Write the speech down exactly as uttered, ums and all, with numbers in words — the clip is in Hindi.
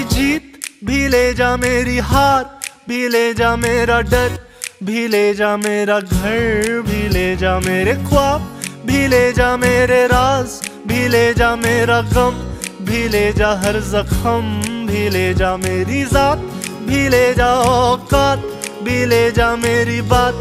जीत भी ले जा, मेरी हार भी ले जा, मेरा डर भी ले जा, मेरा घर भी ले जा, मेरे ख्वाब भी ले जा, मेरे राज भी ले जा, मेरा गम भी ले जा, हर जख्म भी ले जा, मेरी जात भी ले जा, औकात भी ले जा, मेरी बात